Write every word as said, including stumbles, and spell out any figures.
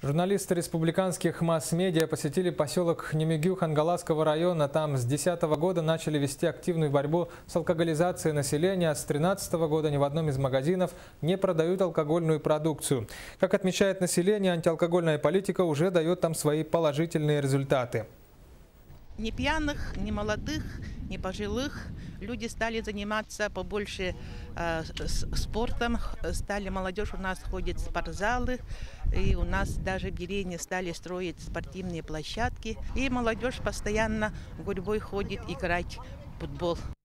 Журналисты республиканских масс-медиа посетили поселок Немегю Хангаласского района. Там с две тысячи десятого года начали вести активную борьбу с алкоголизацией населения. А с две тысячи тринадцатого года ни в одном из магазинов не продают алкогольную продукцию. Как отмечает население, антиалкогольная политика уже дает там свои положительные результаты. Ни пьяных, ни молодых, ни пожилых. Люди стали заниматься побольше э, спортом. Стали, молодежь у нас ходит в спортзалы. И у нас даже в деревне стали строить спортивные площадки. И молодежь постоянно гурьбой ходит играть в футбол.